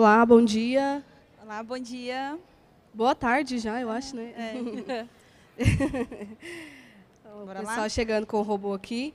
Olá, bom dia. Olá, bom dia. Boa tarde já, eu acho, né? O Bora pessoal lá? chegando com o robô aqui.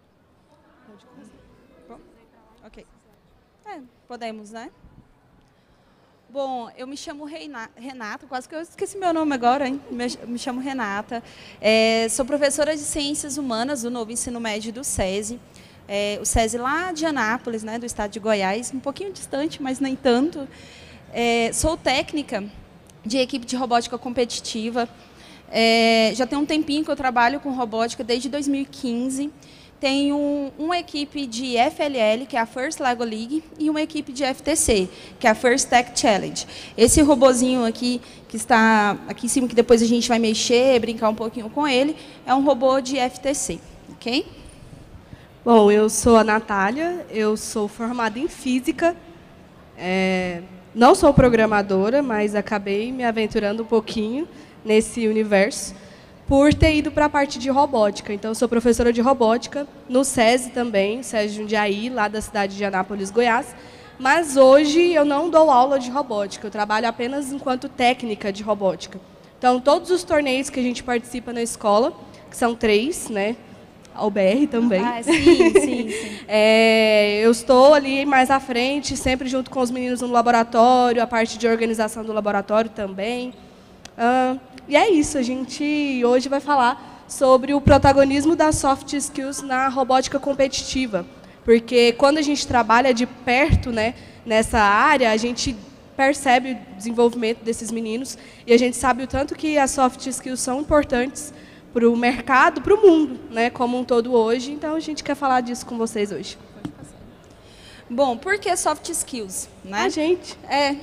Ok. Podemos, né? Bom, eu me chamo Renata, quase que eu esqueci meu nome agora, hein? Me chamo Renata. Sou professora de Ciências Humanas do Novo Ensino Médio do SESI. O SESI lá de Anápolis, né, do estado de Goiás, um pouquinho distante, mas nem tanto. Sou técnica de equipe de robótica competitiva. Já tem um tempinho que eu trabalho com robótica, desde 2015. Tenho uma equipe de FLL, que é a First Lego League, e uma equipe de FTC, que é a First Tech Challenge. Esse robozinho aqui, que está aqui em cima, que depois a gente vai mexer, brincar um pouquinho com ele, é um robô de FTC. Ok? Bom, eu sou a Natália, eu sou formada em Física. Não sou programadora, mas acabei me aventurando um pouquinho nesse universo, por ter ido para a parte de robótica. Então, eu sou professora de robótica no SESI também, SESI Jundiaí, lá da cidade de Anápolis, Goiás. Mas hoje eu não dou aula de robótica, eu trabalho apenas enquanto técnica de robótica. Então, todos os torneios que a gente participa na escola, que são 3, né? A UBR também. Sim. Eu estou ali mais à frente, sempre junto com os meninos no laboratório, a parte de organização do laboratório também. E é isso, a gente hoje vai falar sobre o protagonismo das soft skills na robótica competitiva. Porque quando a gente trabalha de perto, né, nessa área, a gente percebe o desenvolvimento desses meninos e a gente sabe o tanto que as soft skills são importantes para o mercado, para o mundo, né, como um todo hoje. Então, a gente quer falar disso com vocês hoje. Bom, por que soft skills? Né? A gente.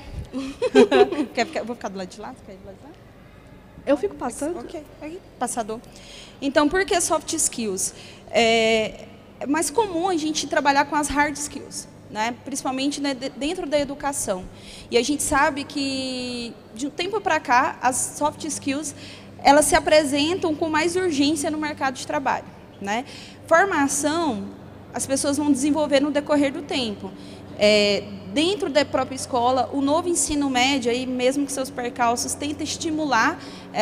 Vou ficar do lado de lá? Você quer ir do lado de lá? Eu fico passando. Ok, aí, passador. Então, por que soft skills? É mais comum a gente trabalhar com as hard skills, né? Principalmente, né, dentro da educação. E a gente sabe que, de um tempo para cá, as soft skills elas se apresentam com mais urgência no mercado de trabalho, né? Formação, as pessoas vão desenvolver no decorrer do tempo. Dentro da própria escola, o novo ensino médio, aí, mesmo com seus percalços, tenta estimular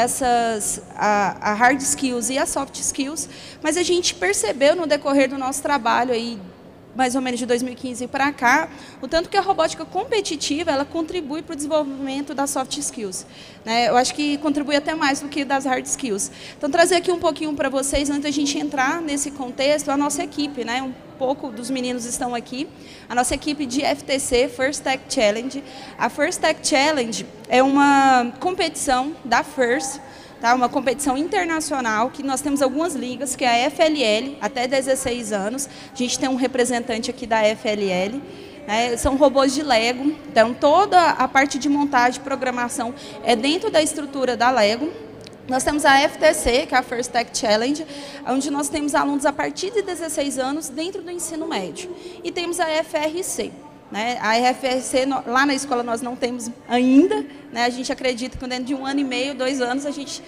a hard skills e as soft skills, mas a gente percebeu no decorrer do nosso trabalho, aí, mais ou menos de 2015 para cá, o tanto que a robótica competitiva ela contribui para o desenvolvimento das soft skills, né? Eu acho que contribui até mais do que das hard skills. Então, trazer aqui um pouquinho para vocês, antes da gente entrar nesse contexto, a nossa equipe, né? Um pouco dos meninos estão aqui. A nossa equipe de FTC, First Tech Challenge. A First Tech Challenge é uma competição da First, tá? Uma competição internacional, que nós temos algumas ligas, que é a FLL, até 16 anos. A gente tem um representante aqui da FLL. Né? São robôs de Lego. Então, toda a parte de montagem e programação é dentro da estrutura da Lego. Nós temos a FTC, que é a First Tech Challenge, onde nós temos alunos a partir de 16 anos dentro do ensino médio. E temos a FRC. Né? A FRC, lá na escola, nós não temos ainda. Né? A gente acredita que dentro de 1 ano e meio, 2 anos, a gente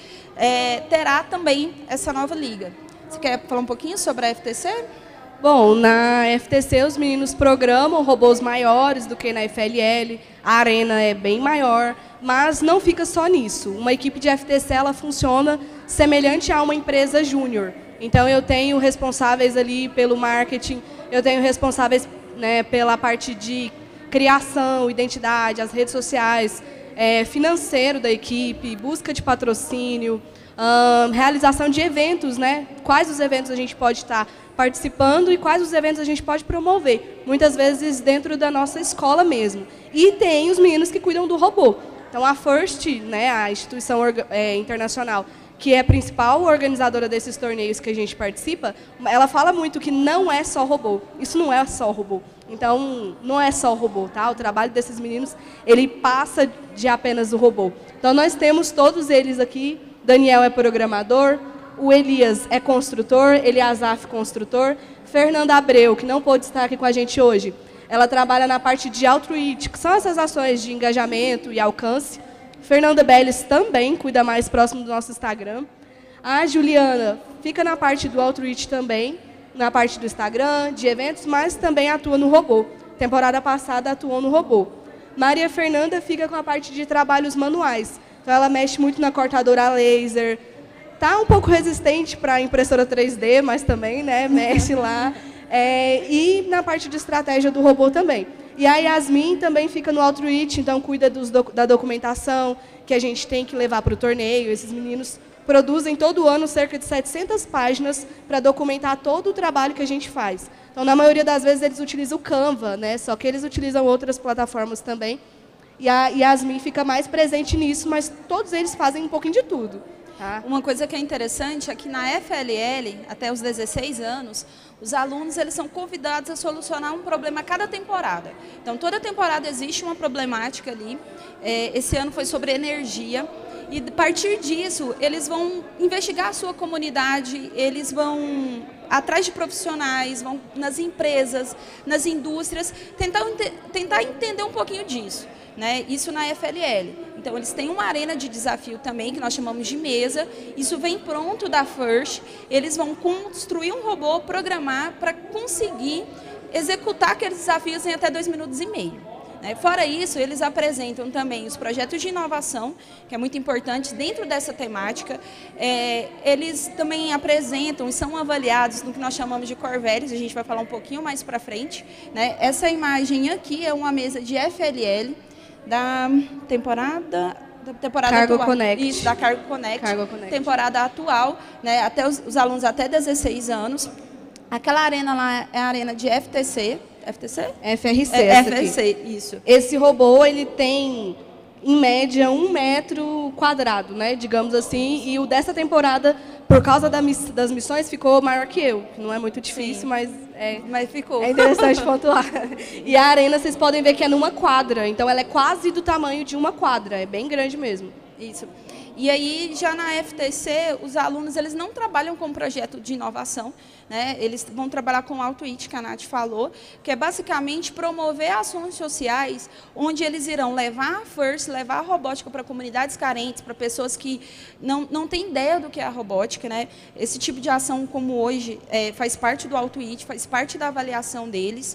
terá também essa nova liga. Você quer falar um pouquinho sobre a FTC? Bom, na FTC os meninos programam robôs maiores do que na FLL, a arena é bem maior, mas não fica só nisso. Uma equipe de FTC ela funciona semelhante a uma empresa júnior. Então, eu tenho responsáveis ali pelo marketing, eu tenho responsáveis, né, pela parte de criação, identidade, as redes sociais, financeiro da equipe, busca de patrocínio, realização de eventos, né? Quais os eventos a gente pode estar participando e quais os eventos a gente pode promover, muitas vezes dentro da nossa escola mesmo. E tem os meninos que cuidam do robô. Então, a First, né, a instituição internacional, que é a principal organizadora desses torneios que a gente participa, ela fala muito que não é só robô. Isso não é só robô. Então, não é só robô, tá? O trabalho desses meninos, ele passa de apenas o robô. Então, nós temos todos eles aqui. Daniel é programador, o Elias é construtor, Eliasaf construtor, Fernanda Abreu, que não pôde estar aqui com a gente hoje, ela trabalha na parte de outreach, que são essas ações de engajamento e alcance. Fernanda Belles também cuida mais próximo do nosso Instagram. A Juliana fica na parte do outreach também, na parte do Instagram, de eventos, mas também atua no robô. Temporada passada atuou no robô. Maria Fernanda fica com a parte de trabalhos manuais. Então, ela mexe muito na cortadora a laser. Está um pouco resistente para a impressora 3D, mas também, né, mexe lá. E na parte de estratégia do robô também. E a Yasmin também fica no Outreach, então cuida da documentação que a gente tem que levar para o torneio. Esses meninos produzem todo ano cerca de 700 páginas para documentar todo o trabalho que a gente faz. Então, na maioria das vezes, eles utilizam o Canva, né? Só que eles utilizam outras plataformas também. E a Yasmin fica mais presente nisso, mas todos eles fazem um pouquinho de tudo. Tá? Uma coisa que é interessante é que na FLL, até os 16 anos, os alunos eles são convidados a solucionar um problema a cada temporada. Então, toda temporada existe uma problemática ali. Esse ano foi sobre energia. E, a partir disso, eles vão investigar a sua comunidade, eles vão atrás de profissionais, vão nas empresas, nas indústrias, tentar entender um pouquinho disso. Né? Isso na FLL. Então, eles têm uma arena de desafio também, que nós chamamos de mesa. Isso vem pronto da FIRST. Eles vão construir um robô, programar para conseguir executar aqueles desafios em até 2 minutos e meio. Fora isso, eles apresentam também os projetos de inovação, que é muito importante dentro dessa temática. Eles também apresentam e são avaliados no que nós chamamos de Core Values, a gente vai falar um pouquinho mais para frente. Essa imagem aqui é uma mesa de FLL da temporada Cargo atual. Connect. Isso, da Cargo Connect. Temporada atual, até os alunos até 16 anos. Aquela arena lá é a arena de FTC. FTC? FRC. FRC, isso. Esse robô, ele tem, em média, 1 metro quadrado, né, digamos assim, e o dessa temporada, por causa das missões, ficou maior que eu. Não é muito difícil, sim, mas ficou. É interessante pontuar. E a arena, vocês podem ver que é numa quadra, então ela é quase do tamanho de uma quadra, é bem grande mesmo. Isso. E aí, já na FTC, os alunos eles não trabalham com projeto de inovação, né? Eles vão trabalhar com o Outreach, que a Nath falou, que é basicamente promover ações sociais, onde eles irão levar a FIRST, levar a robótica para comunidades carentes, para pessoas que não têm ideia do que é a robótica. Né? Esse tipo de ação, como hoje, faz parte do Outreach, faz parte da avaliação deles,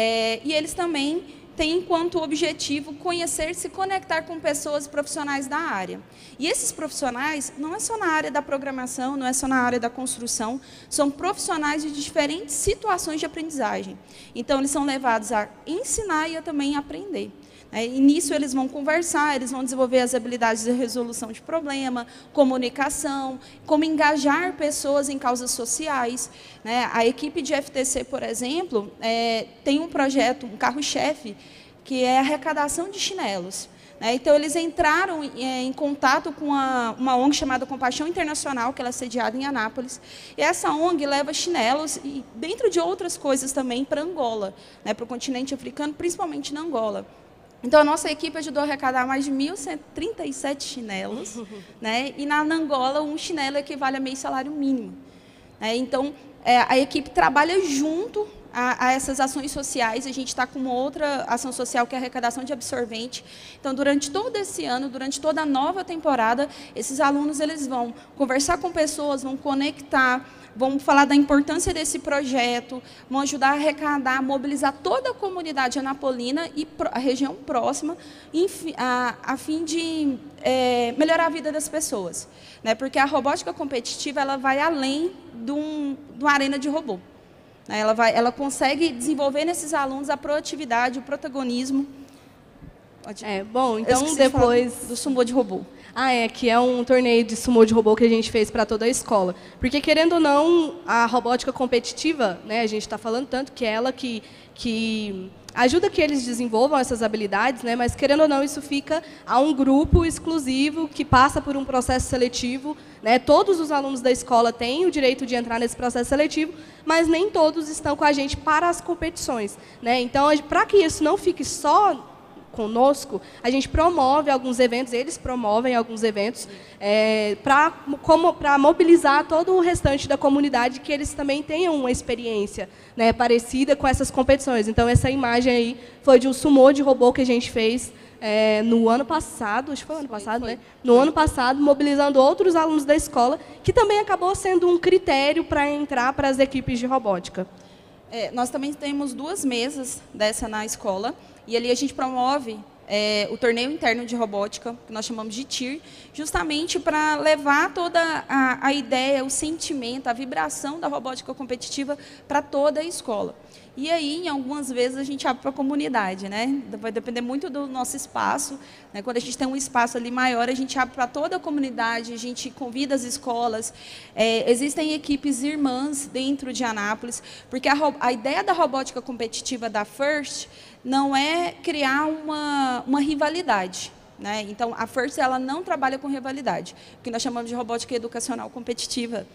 e eles também tem enquanto objetivo conhecer, se conectar com pessoas profissionais da área. E esses profissionais não é só na área da programação, não é só na área da construção, são profissionais de diferentes situações de aprendizagem. Então, eles são levados a ensinar e a também aprender. E nisso eles vão conversar, eles vão desenvolver as habilidades de resolução de problema, comunicação, como engajar pessoas em causas sociais. A equipe de FTC, por exemplo, tem um projeto, um carro-chefe, que é a arrecadação de chinelos. Então, eles entraram em contato com uma ONG chamada Compaixão Internacional, que ela é sediada em Anápolis. E essa ONG leva chinelos, e dentro de outras coisas também, para Angola, para o continente africano, principalmente na Angola. Então, a nossa equipe ajudou a arrecadar mais de 1.137 chinelos, e na Angola, um chinelo equivale a meio salário mínimo. Então, a equipe trabalha junto a essas ações sociais. A gente está com uma outra ação social, que é a arrecadação de absorvente. Então, durante todo esse ano, durante toda a nova temporada, esses alunos eles vão conversar com pessoas, vão conectar, vão falar da importância desse projeto, vão ajudar a arrecadar, mobilizar toda a comunidade anapolina e a região próxima, a fim de melhorar a vida das pessoas. Porque a robótica competitiva ela vai além de uma arena de robô. Ela consegue desenvolver nesses alunos a proatividade, o protagonismo. Bom, então depois do sumô de robô. Que é um torneio de sumô de robô que a gente fez para toda a escola. Porque, querendo ou não, a robótica competitiva, a gente está falando tanto que é ela que ajuda que eles desenvolvam essas habilidades, mas, querendo ou não, isso fica a um grupo exclusivo que passa por um processo seletivo. Todos os alunos da escola têm o direito de entrar nesse processo seletivo, mas nem todos estão com a gente para as competições. Então, para que isso não fique só conosco, a gente promove alguns eventos, eles promovem alguns eventos para mobilizar todo o restante da comunidade, que eles também tenham uma experiência parecida com essas competições. Então, essa imagem aí foi de um sumô de robô que a gente fez no ano passado, acho que foi ano passado, né? No ano passado, mobilizando outros alunos da escola, que também acabou sendo um critério para entrar para as equipes de robótica. Nós também temos 2 mesas dessa na escola, e ali a gente promove o torneio interno de robótica, que nós chamamos de TIR, justamente para levar toda a ideia, o sentimento, a vibração da robótica competitiva para toda a escola. E aí, em algumas vezes, a gente abre para a comunidade, né? Vai depender muito do nosso espaço, né? Quando a gente tem um espaço ali maior, a gente abre para toda a comunidade, a gente convida as escolas. Existem equipes irmãs dentro de Anápolis, porque a ideia da robótica competitiva da FIRST não é criar uma rivalidade, né? Então, a FIRST ela não trabalha com rivalidade, o que nós chamamos de robótica educacional competitiva.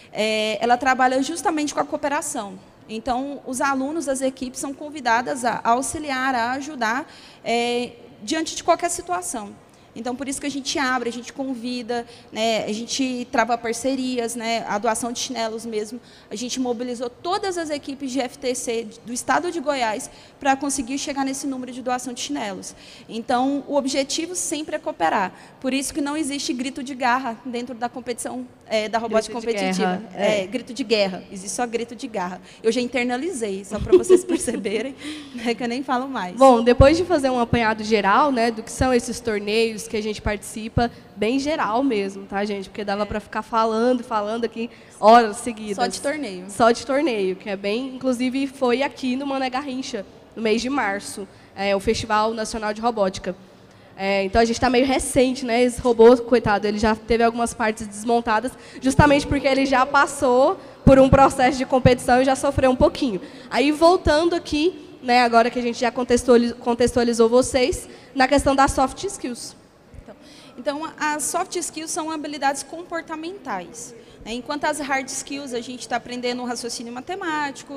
Ela trabalha justamente com a cooperação. Então, os alunos das equipes são convidados a auxiliar, a ajudar diante de qualquer situação. Então, por isso que a gente abre, a gente convida, né, a gente trava parcerias, né, a doação de chinelos mesmo. A gente mobilizou todas as equipes de FTC do estado de Goiás para conseguir chegar nesse número de doação de chinelos. Então, o objetivo sempre é cooperar. Por isso que não existe grito de garra dentro da competição da robótica competitiva. Grito de guerra, existe só grito de garra. Eu já internalizei, só para vocês perceberem, né, que eu nem falo mais. Bom, depois de fazer um apanhado geral, né, do que são esses torneios que a gente participa, bem geral mesmo, tá, gente? Porque dava para ficar falando aqui horas seguidas. Só de torneio. Só de torneio, que é bem... Inclusive, foi aqui no Mané Garrincha, no mês de março, o Festival Nacional de Robótica. Então, a gente está meio recente, né? Esse robô, coitado, ele já teve algumas partes desmontadas, justamente porque ele já passou por um processo de competição e já sofreu um pouquinho. Aí, voltando aqui, né, agora que a gente já contextualizou vocês, na questão das soft skills. Então, as soft skills são habilidades comportamentais. Enquanto as hard skills, a gente está aprendendo um raciocínio matemático,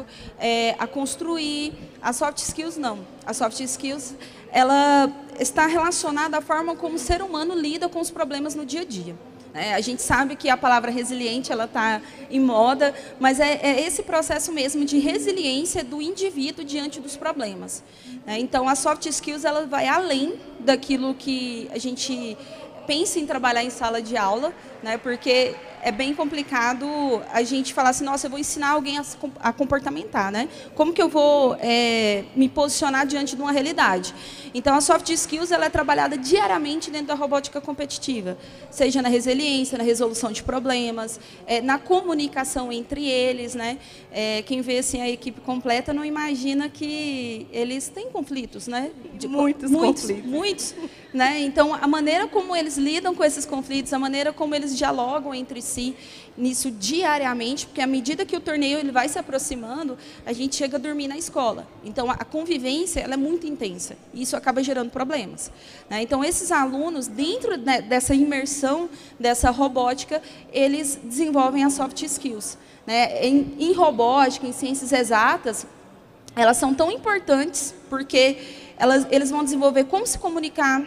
a construir. As soft skills, não. As soft skills, ela está relacionada à forma como o ser humano lida com os problemas no dia a dia. A gente sabe que a palavra resiliente ela está em moda, mas é esse processo mesmo de resiliência do indivíduo diante dos problemas. Então, a soft skills ela vai além daquilo que a gente pensa em trabalhar em sala de aula, né? Porque é bem complicado a gente falar assim, nossa, eu vou ensinar alguém a comportamentar, né? Como que eu vou me posicionar diante de uma realidade? Então, a soft skills ela é trabalhada diariamente dentro da robótica competitiva, seja na resiliência, na resolução de problemas, na comunicação entre eles, né? Quem vê assim, a equipe completa não imagina que eles têm conflitos, né? Muitos conflitos. Né? Então, a maneira como eles lidam com esses conflitos, a maneira como eles dialogam entre si, nisso diariamente, porque à medida que o torneio ele vai se aproximando, a gente chega a dormir na escola. Então, a convivência ela é muito intensa, e isso acaba gerando problemas. Né? Então, esses alunos, dentro dessa imersão, dessa robótica, eles desenvolvem as soft skills. Né? Em robótica, em ciências exatas, elas são tão importantes, porque eles vão desenvolver como se comunicar,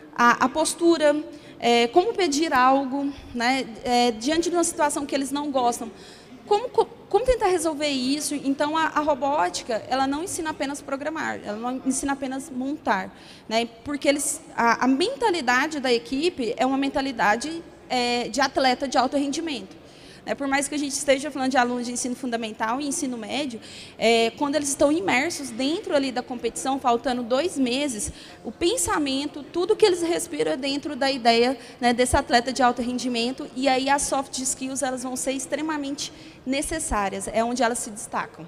a postura, como pedir algo, né, diante de uma situação que eles não gostam. Como tentar resolver isso? Então, a robótica, ela não ensina apenas programar, ela não ensina apenas montar. Né, porque a mentalidade da equipe é uma mentalidade de atleta de alto rendimento. Por mais que a gente esteja falando de alunos de ensino fundamental e ensino médio, quando eles estão imersos dentro ali da competição, faltando 2 meses, o pensamento, tudo que eles respiram é dentro da ideia, né, desse atleta de alto rendimento, e aí as soft skills elas vão ser extremamente necessárias, é onde elas se destacam.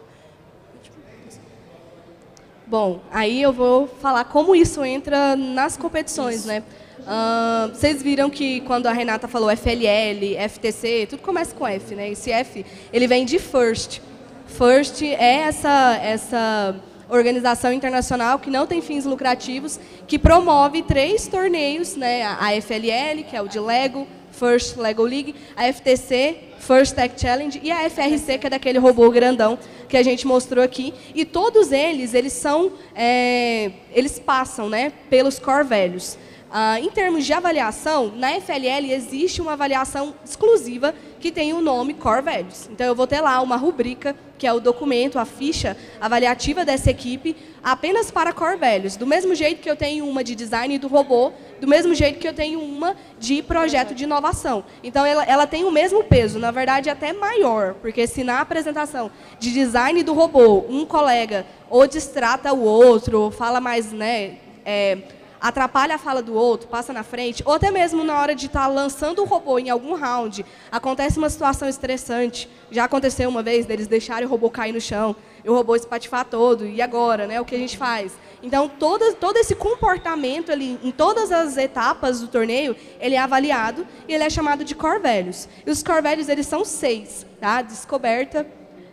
Bom, aí eu vou falar como isso entra nas competições, isso. Né? Vocês viram que quando a Renata falou FLL, FTC, tudo começa com F, né? Esse F, ele vem de FIRST. FIRST é essa organização internacional que não tem fins lucrativos, que promove 3 torneios, né? A FLL, que é o de Lego, First Lego League, a FTC, First Tech Challenge, e a FRC, que é daquele robô grandão que a gente mostrou aqui. E todos eles são, eles passam, né, pelos core values. Em termos de avaliação, na FLL existe uma avaliação exclusiva que tem o nome Core Values. Então, eu vou ter lá uma rubrica, que é o documento, a ficha avaliativa dessa equipe, apenas para Core Values. Do mesmo jeito que eu tenho uma de design do robô, do mesmo jeito que eu tenho uma de projeto de inovação. Então, ela tem o mesmo peso, na verdade, até maior, porque se na apresentação de design do robô, um colega ou distrata o outro, ou fala mais, né, atrapalha a fala do outro, passa na frente, ou até mesmo na hora de estar lançando o robô em algum round, acontece uma situação estressante. Já aconteceu uma vez deles deixarem o robô cair no chão, e o robô espatifar todo, e agora, né, o que a gente faz? Então, todo esse comportamento ali, em todas as etapas do torneio, ele é avaliado e ele é chamado de core values. E os core values, eles são 6, tá? Descoberta.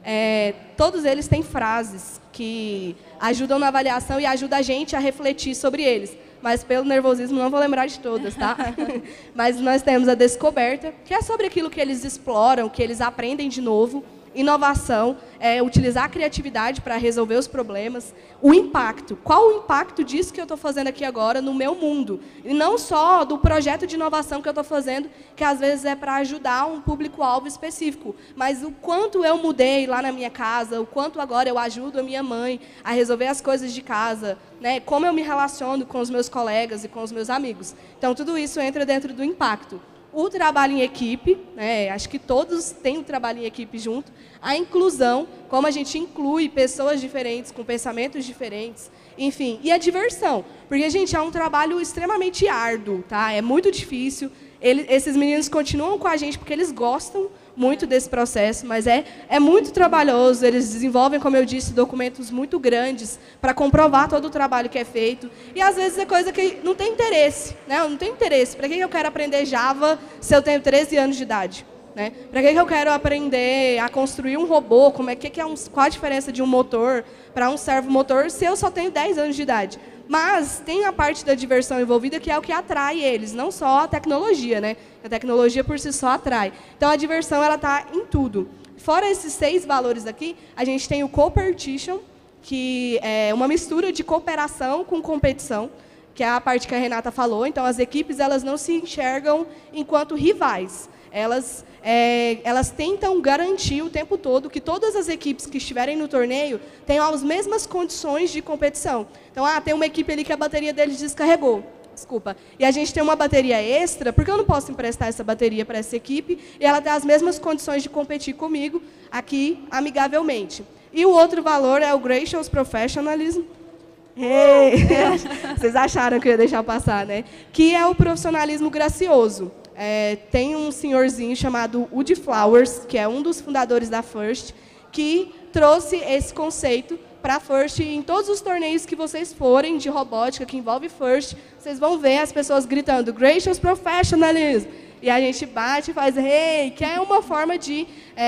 Todos eles têm frases que ajudam na avaliação e ajudam a gente a refletir sobre eles. Mas, pelo nervosismo, não vou lembrar de todas, tá? Mas nós temos a descoberta, que é sobre aquilo que eles exploram, que eles aprendem de novo. Inovação, utilizar a criatividade para resolver os problemas. O impacto. Qual o impacto disso que eu estou fazendo aqui agora no meu mundo? E não só do projeto de inovação que eu estou fazendo, que às vezes é para ajudar um público-alvo específico, mas o quanto eu mudei lá na minha casa, o quanto agora eu ajudo a minha mãe a resolver as coisas de casa, né? Como eu me relaciono com os meus colegas e com os meus amigos. Então, tudo isso entra dentro do impacto. O trabalho em equipe, né, acho que todos têm o trabalho em equipe junto. A inclusão, como a gente inclui pessoas diferentes, com pensamentos diferentes, enfim. E a diversão, porque, gente, é um trabalho extremamente árduo, tá? É muito difícil. Esses meninos continuam com a gente porque eles gostam muito desse processo, mas é muito trabalhoso. Eles desenvolvem, como eu disse, documentos muito grandes para comprovar todo o trabalho que é feito. E, às vezes, é coisa que não tem interesse, né? Eu não tenho interesse. Para que eu quero aprender Java se eu tenho 13 anos de idade? Né? Para que eu quero aprender a construir um robô? Qual a diferença de um motor para um servomotor se eu só tenho 10 anos de idade? Mas tem a parte da diversão envolvida, que é o que atrai eles, não só a tecnologia, né? A tecnologia por si só atrai. Então, a diversão está em tudo. Fora esses 6 valores aqui, a gente tem o co-partition, que é uma mistura de cooperação com competição, que é a parte que a Renata falou. Então, as equipes elas não se enxergam enquanto rivais. Elas tentam garantir o tempo todo que todas as equipes que estiverem no torneio tenham as mesmas condições de competição. Então, tem uma equipe ali que a bateria deles descarregou. Desculpa. E a gente tem uma bateria extra, porque eu não posso emprestar essa bateria para essa equipe e ela tem as mesmas condições de competir comigo aqui, amigavelmente. E o outro valor é o Gracious Professionalism. Hey! Vocês acharam que eu ia deixar passar, né? Que é o profissionalismo gracioso. Tem um senhorzinho chamado Woody Flowers, que é um dos fundadores da FIRST, que trouxe esse conceito para a FIRST. Em todos os torneios que vocês forem de robótica, que envolve FIRST, vocês vão ver as pessoas gritando Gracious Professionalism. E a gente bate e faz hey, que é uma forma de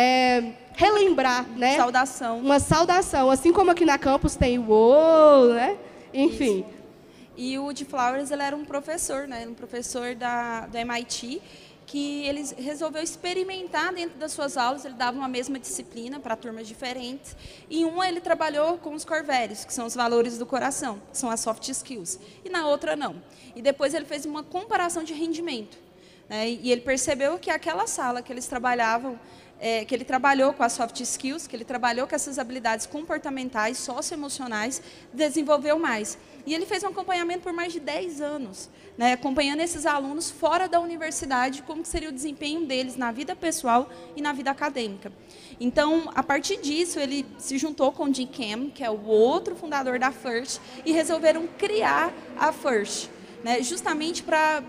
relembrar, né? Saudação. Uma saudação. Assim como aqui na campus tem o uou, né? Enfim. Isso. E o Woody Flowers, ele era um professor, né? Um professor do MIT, que ele resolveu experimentar dentro das suas aulas. Ele dava uma mesma disciplina para turmas diferentes. E em uma ele trabalhou com os core values, que são os valores do coração, que são as soft skills. E na outra, não. E depois ele fez uma comparação de rendimento, né? E ele percebeu que aquela sala que eles trabalhavam, que ele trabalhou com as soft skills, que ele trabalhou com essas habilidades comportamentais, socioemocionais, desenvolveu mais. E ele fez um acompanhamento por mais de 10 anos, né, acompanhando esses alunos fora da universidade, como seria o desempenho deles na vida pessoal e na vida acadêmica. Então, a partir disso, ele se juntou com o Jim Cam, que é o outro fundador da FIRST, e resolveram criar a FIRST, né, justamente para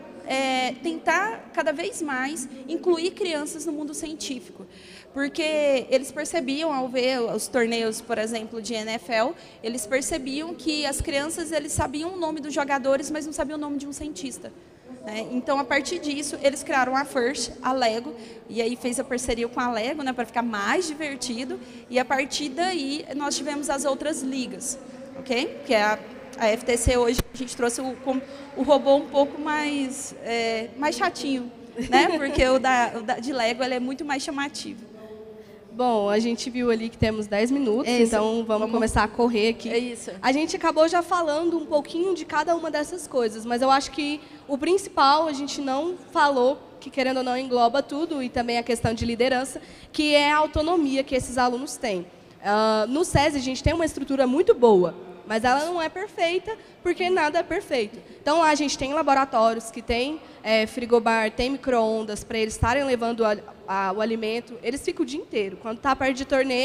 tentar cada vez mais incluir crianças no mundo científico. Porque eles percebiam, ao ver os torneios, por exemplo, de NFL, eles percebiam que as crianças eles sabiam o nome dos jogadores, mas não sabiam o nome de um cientista. Né? Então, a partir disso, eles criaram a FIRST, a Lego, e aí fez a parceria com a Lego, né, para ficar mais divertido, e a partir daí nós tivemos as outras ligas, ok? Que é a FTC hoje, a gente trouxe o robô um pouco mais chatinho, né? Porque o de Lego ele é muito mais chamativo. Bom, a gente viu ali que temos 10 minutos, então vamos começar a correr aqui. É isso. A gente acabou já falando um pouquinho de cada uma dessas coisas, mas eu acho que o principal a gente não falou, que querendo ou não engloba tudo, e também a questão de liderança, que é a autonomia que esses alunos têm. No SESI a gente tem uma estrutura muito boa, mas ela não é perfeita, porque nada é perfeito. Então, lá a gente tem laboratórios que tem frigobar, tem micro-ondas, para eles estarem levando o alimento. Eles ficam o dia inteiro. Quando está perto de torneio,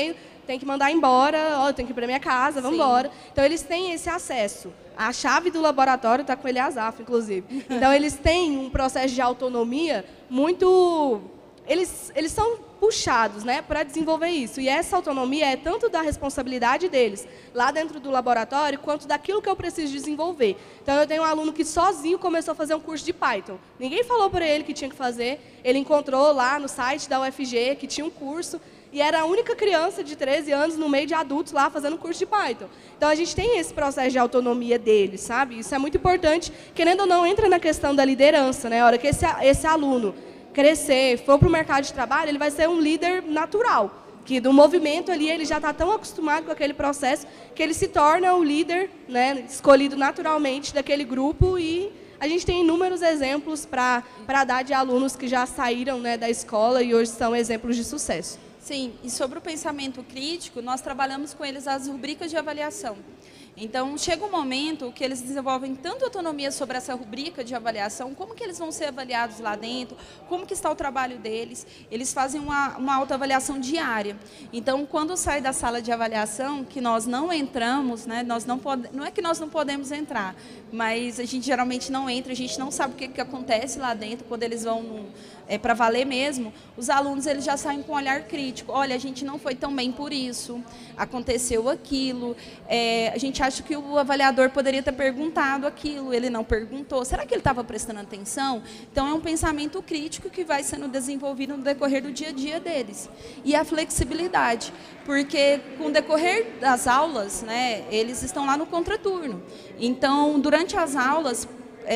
tem que mandar embora, ó, eu tenho que ir para minha casa, vamos embora. Então, eles têm esse acesso. A chave do laboratório está com o Eliasaf, inclusive. Então, eles têm um processo de autonomia muito... Eles são puxados, né, para desenvolver isso. E essa autonomia é tanto da responsabilidade deles, lá dentro do laboratório, quanto daquilo que eu preciso desenvolver. Então, eu tenho um aluno que sozinho começou a fazer um curso de Python. Ninguém falou para ele que tinha que fazer. Ele encontrou lá no site da UFG que tinha um curso. E era a única criança de 13 anos no meio de adultos lá fazendo curso de Python. Então, a gente tem esse processo de autonomia deles, sabe? Isso é muito importante. Querendo ou não, entra na questão da liderança, né? A hora que esse aluno crescer, for para o mercado de trabalho, ele vai ser um líder natural, que do movimento ali ele já está tão acostumado com aquele processo que ele se torna o líder, né, escolhido naturalmente daquele grupo. E a gente tem inúmeros exemplos para dar de alunos que já saíram, né, da escola e hoje são exemplos de sucesso. Sim, e sobre o pensamento crítico, nós trabalhamos com eles as rubricas de avaliação. Então, chega um momento que eles desenvolvem tanta autonomia sobre essa rubrica de avaliação, como que eles vão ser avaliados lá dentro, como que está o trabalho deles. Eles fazem uma autoavaliação diária. Então, quando sai da sala de avaliação, que nós não entramos, né, não é que nós não podemos entrar, mas a gente geralmente não entra, a gente não sabe o que acontece lá dentro, quando eles vão para valer mesmo, os alunos eles já saem com um olhar crítico. Olha, a gente não foi tão bem por isso, aconteceu aquilo, a gente acha que o avaliador poderia ter perguntado aquilo, ele não perguntou. Será que ele estava prestando atenção? Então, é um pensamento crítico que vai sendo desenvolvido no decorrer do dia a dia deles. E a flexibilidade, porque com o decorrer das aulas, né, eles estão lá no contraturno. Então, durante as aulas,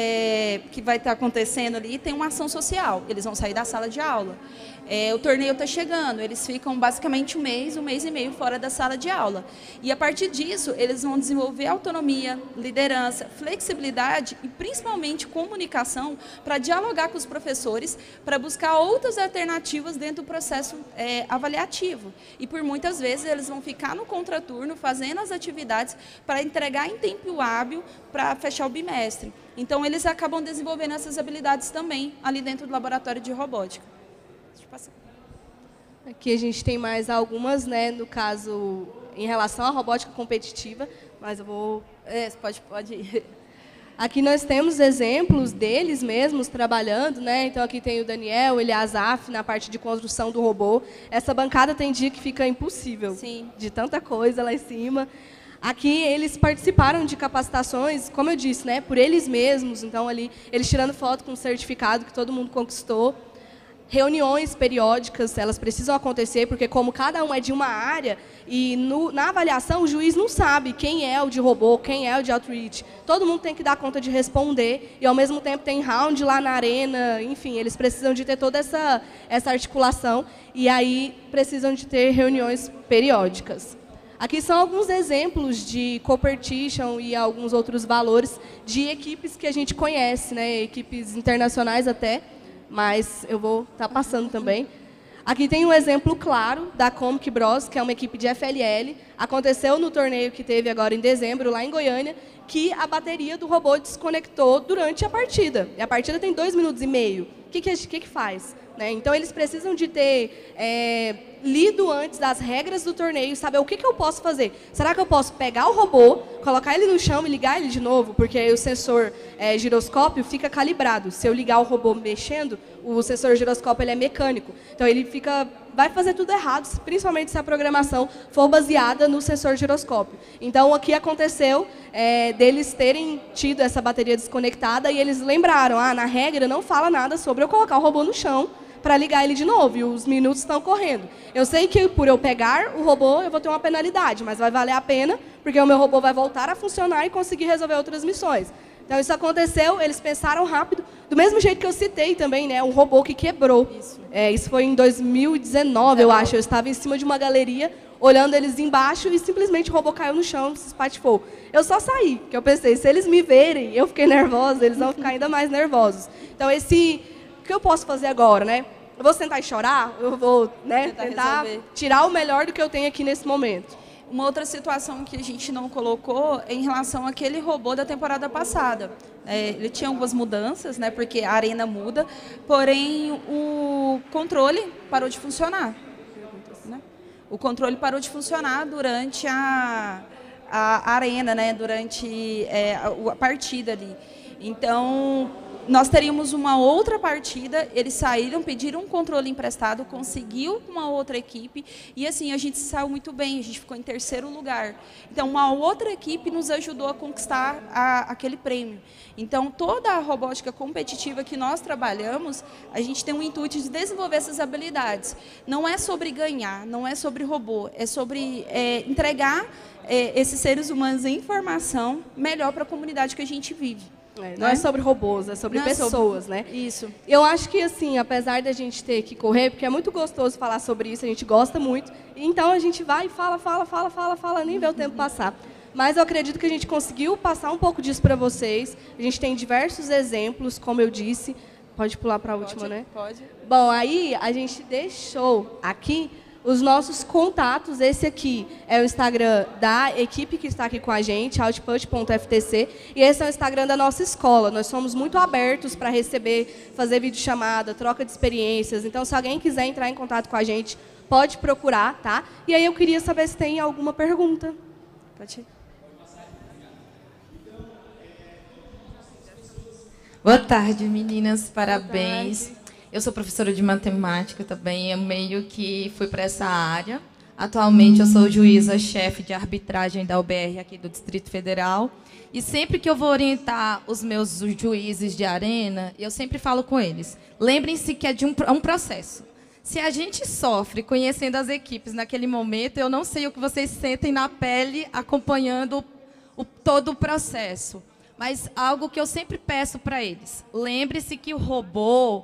que vai estar acontecendo ali, tem uma ação social. Eles vão sair da sala de aula. O torneio está chegando, eles ficam basicamente um mês e meio fora da sala de aula. E a partir disso, eles vão desenvolver autonomia, liderança, flexibilidade e principalmente comunicação para dialogar com os professores, para buscar outras alternativas dentro do processo avaliativo. E por muitas vezes eles vão ficar no contraturno fazendo as atividades para entregar em tempo hábil para fechar o bimestre. Então, eles acabam desenvolvendo essas habilidades também ali dentro do laboratório de robótica. Deixa eu passar. Aqui a gente tem mais algumas, né, no caso, em relação à robótica competitiva, mas eu vou... Pode ir. Aqui nós temos exemplos deles mesmos trabalhando, né? Então, aqui tem o Daniel, o Eliasaf, na parte de construção do robô. Essa bancada tem dia que fica impossível. Sim. De tanta coisa lá em cima. Aqui eles participaram de capacitações, como eu disse, né, por eles mesmos. Então, ali, eles tirando foto com o certificado que todo mundo conquistou. Reuniões periódicas, elas precisam acontecer, porque como cada um é de uma área, e na avaliação o juiz não sabe quem é o de robô, quem é o de outreach. Todo mundo tem que dar conta de responder, e ao mesmo tempo tem round lá na arena, enfim, eles precisam de ter toda essa articulação, e aí precisam de ter reuniões periódicas. Aqui são alguns exemplos de competition e alguns outros valores de equipes que a gente conhece, né, equipes internacionais até, mas eu vou estar passando também. Aqui tem um exemplo claro da Comic Bros, que é uma equipe de FLL. Aconteceu no torneio que teve agora em dezembro, lá em Goiânia, que a bateria do robô desconectou durante a partida. E a partida tem 2 minutos e meio. O que faz? Né? Então, eles precisam de ter lido antes das regras do torneio, saber o que eu posso fazer. Será que eu posso pegar o robô, colocar ele no chão e ligar ele de novo? Porque aí o sensor giroscópio fica calibrado. Se eu ligar o robô mexendo, o sensor giroscópio ele é mecânico. Então, ele vai fazer tudo errado, principalmente se a programação for baseada no sensor giroscópio. Então, aqui aconteceu deles terem tido essa bateria desconectada e eles lembraram, na regra não fala nada sobre eu colocar o robô no chão para ligar ele de novo, e os minutos estão correndo. Eu sei que por eu pegar o robô, eu vou ter uma penalidade, mas vai valer a pena, porque o meu robô vai voltar a funcionar e conseguir resolver outras missões. Então, isso aconteceu, eles pensaram rápido, do mesmo jeito que eu citei também, né, um robô que quebrou. Isso foi em 2019, eu acho. Eu estava em cima de uma galeria, olhando eles embaixo, e simplesmente o robô caiu no chão, se espatifou. Eu só saí, porque eu pensei, se eles me verem, eu fiquei nervosa, eles vão ficar ainda mais nervosos. Então, o que eu posso fazer agora, né? Eu vou sentar e chorar? Eu vou, né, tentar tirar o melhor do que eu tenho aqui nesse momento. Uma outra situação que a gente não colocou é em relação àquele robô da temporada passada. Ele tinha algumas mudanças, né, porque a arena muda, porém o controle parou de funcionar. Né? O controle parou de funcionar durante a arena, né? Durante a partida ali. Então, nós teríamos uma outra partida, eles saíram, pediram um controle emprestado, conseguiu com uma outra equipe, e assim, a gente saiu muito bem, a gente ficou em terceiro lugar. Então, uma outra equipe nos ajudou a conquistar aquele prêmio. Então, toda a robótica competitiva que nós trabalhamos, a gente tem um intuito de desenvolver essas habilidades. Não é sobre ganhar, não é sobre robô, é sobre entregar esses seres humanos em informação melhor para a comunidade que a gente vive. Não é sobre robôs, é sobre pessoas, né? Isso. Eu acho que, assim, apesar da gente ter que correr, porque é muito gostoso falar sobre isso, a gente gosta muito, então a gente vai e fala, nem vê o tempo passar. Mas eu acredito que a gente conseguiu passar um pouco disso para vocês. A gente tem diversos exemplos, como eu disse. Pode pular para a última, né? Pode. Bom, aí a gente deixou aqui os nossos contatos. Esse aqui é o Instagram da equipe que está aqui com a gente, output.ftc, e esse é o Instagram da nossa escola. Nós somos muito abertos para receber, fazer videochamada, troca de experiências. Então, se alguém quiser entrar em contato com a gente, pode procurar, tá? E aí eu queria saber se tem alguma pergunta. Pode ir. Boa tarde, meninas. Parabéns. Eu sou professora de matemática também, eu meio que fui para essa área. Atualmente eu sou juíza-chefe de arbitragem da UBR aqui do Distrito Federal. E sempre que eu vou orientar os meus juízes de arena, eu sempre falo com eles. Lembrem-se que é de um processo. Se a gente sofre conhecendo as equipes naquele momento, eu não sei o que vocês sentem na pele acompanhando todo o processo. Mas algo que eu sempre peço para eles. Lembre-se que o robô...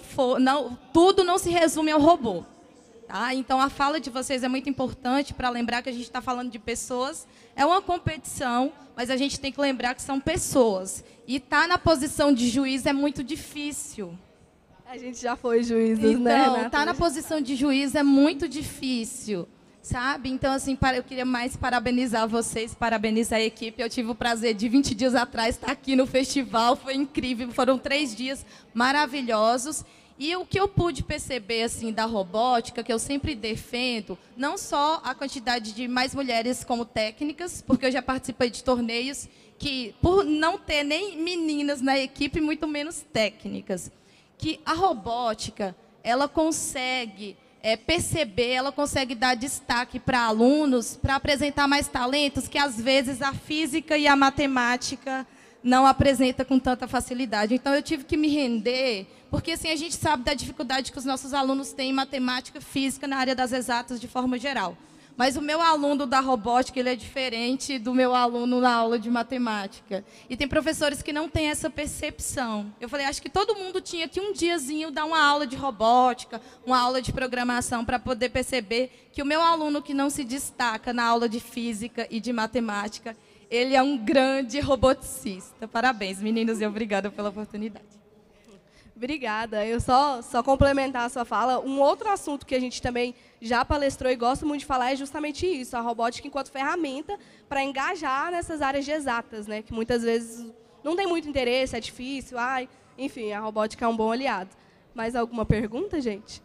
tudo não se resume ao robô. Tá? Então, a fala de vocês é muito importante para lembrar que a gente está falando de pessoas. É uma competição, mas a gente tem que lembrar que são pessoas. E estar na posição de juiz é muito difícil. A gente já foi juízes, né, Renata? Estar na posição de juiz é muito difícil. Sabe? Então, assim, eu queria mais parabenizar vocês, parabenizar a equipe. Eu tive o prazer de 20 dias atrás estar aqui no festival, foi incrível, foram 3 dias maravilhosos. E o que eu pude perceber assim, da robótica, que eu sempre defendo, não só a quantidade de mais mulheres como técnicas, porque eu já participei de torneios que, por não ter nem meninas na equipe, muito menos técnicas, que a robótica, ela consegue... perceber, ela consegue dar destaque para alunos, para apresentar mais talentos que, às vezes, a física e a matemática não apresenta com tanta facilidade. Então, eu tive que me render, porque assim, a gente sabe da dificuldade que os nossos alunos têm em matemática, física, na área das exatas, de forma geral. Mas o meu aluno da robótica, ele é diferente do meu aluno na aula de matemática. E tem professores que não têm essa percepção. Eu falei, acho que todo mundo tinha que um diazinho dar uma aula de robótica, uma aula de programação, para poder perceber que o meu aluno que não se destaca na aula de física e de matemática, ele é um grande roboticista. Parabéns, meninos, e obrigada pela oportunidade. Obrigada. Eu só complementar a sua fala. Um outro assunto que a gente também já palestrou e gosta muito de falar é justamente isso, a robótica enquanto ferramenta para engajar nessas áreas de exatas, né, que muitas vezes não tem muito interesse, é difícil, enfim, a robótica é um bom aliado. Mais alguma pergunta, gente?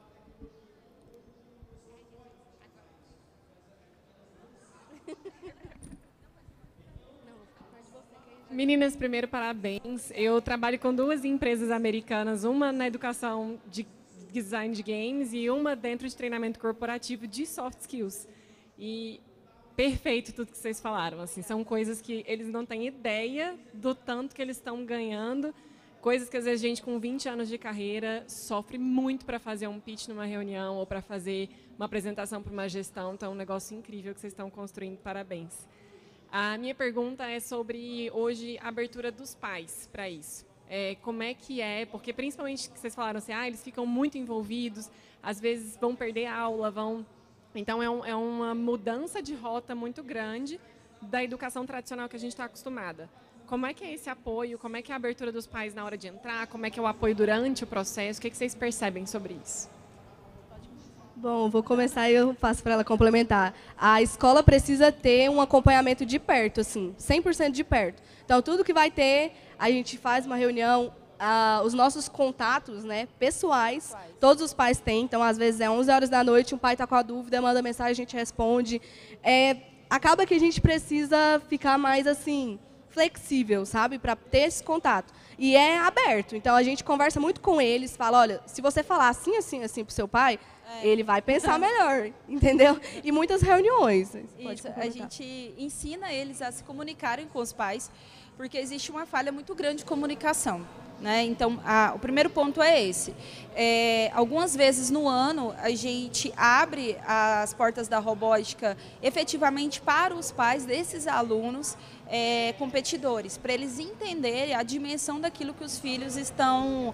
Meninas, primeiro, parabéns. Eu trabalho com 2 empresas americanas, uma na educação de design de games e uma dentro de treinamento corporativo de soft skills. E perfeito tudo que vocês falaram. Assim, são coisas que eles não têm ideia do tanto que eles estão ganhando, coisas que às vezes a gente com 20 anos de carreira sofre muito para fazer um pitch numa reunião ou para fazer uma apresentação para uma gestão. Então, é um negócio incrível que vocês estão construindo. Parabéns. A minha pergunta é sobre, hoje, a abertura dos pais para isso. Como é que é? Porque, principalmente, que vocês falaram assim, eles ficam muito envolvidos, às vezes vão perder aula, Então, é uma mudança de rota muito grande da educação tradicional que a gente está acostumada. Como é que é esse apoio? Como é que é a abertura dos pais na hora de entrar? Como é que é o apoio durante o processo? O que vocês percebem sobre isso? Bom, vou começar e eu passo para ela complementar. A escola precisa ter um acompanhamento de perto, assim, 100% de perto. Então, tudo que vai ter, a gente faz uma reunião os nossos contatos, né, pessoais, todos os pais têm. Então, às vezes, é 11 horas da noite, um pai está com a dúvida, manda mensagem, a gente responde. Acaba que a gente precisa ficar mais, assim, flexível, sabe, para ter esse contato. E é aberto. Então, a gente conversa muito com eles, fala, olha, se você falar assim, assim, assim para o seu pai, ele vai pensar melhor, entendeu? E muitas reuniões. Isso, a gente ensina eles a se comunicarem com os pais, porque existe uma falha muito grande de comunicação. Né? Então, o primeiro ponto é esse. Algumas vezes no ano, a gente abre as portas da robótica efetivamente para os pais desses alunos competidores, para eles entenderem a dimensão daquilo que os filhos estão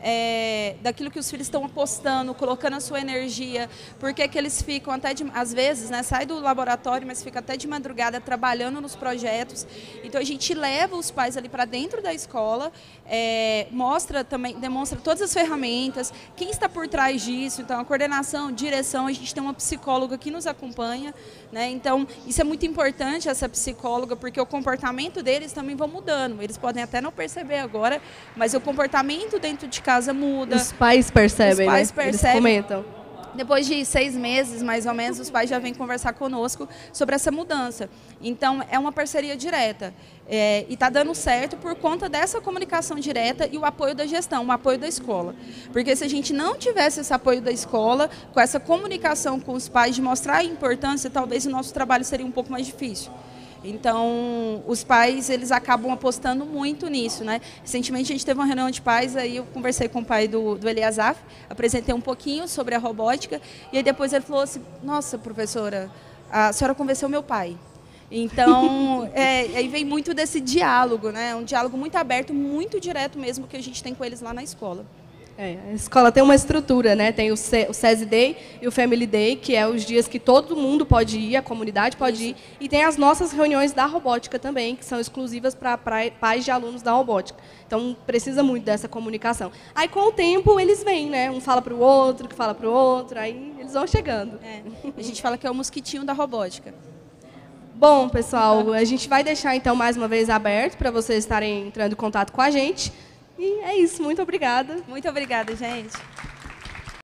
apostando, colocando a sua energia, porque que eles ficam até, às vezes, né, sai do laboratório, mas fica até de madrugada trabalhando nos projetos. Então, a gente leva os pais ali para dentro da escola, demonstra todas as ferramentas, quem está por trás disso, então a coordenação, direção, a gente tem uma psicóloga que nos acompanha, né? Então isso é muito importante, essa psicóloga, porque o comportamento deles também vai mudando, eles podem até não perceber agora, mas o comportamento dentro de casa muda. Os pais percebem, né? Eles comentam. Depois de 6 meses, mais ou menos, os pais já vêm conversar conosco sobre essa mudança. Então, é uma parceria direta. E está dando certo por conta dessa comunicação direta e o apoio da gestão, o apoio da escola. Porque se a gente não tivesse esse apoio da escola, com essa comunicação com os pais, de mostrar a importância, talvez o nosso trabalho seria um pouco mais difícil. Então, os pais, eles acabam apostando muito nisso, né? Recentemente, a gente teve uma reunião de pais, aí eu conversei com o pai do Eliasaf, apresentei um pouquinho sobre a robótica, e aí depois ele falou assim, nossa, professora, a senhora convenceu meu pai. Então, aí vem muito desse diálogo, né? Um diálogo muito aberto, muito direto mesmo, que a gente tem com eles lá na escola. A escola tem uma estrutura, né? Tem o SESI Day e o Family Day, que é os dias que todo mundo pode ir, a comunidade pode ir. E tem as nossas reuniões da robótica também, que são exclusivas para pais de alunos da robótica. Então, precisa muito dessa comunicação. Aí, com o tempo, eles vêm, né? Um fala para o outro, que fala para o outro, aí eles vão chegando. A gente fala que é o mosquitinho da robótica. Bom, pessoal, a gente vai deixar, então, mais uma vez aberto para vocês estarem entrando em contato com a gente. E é isso. Muito obrigada. Muito obrigada, gente.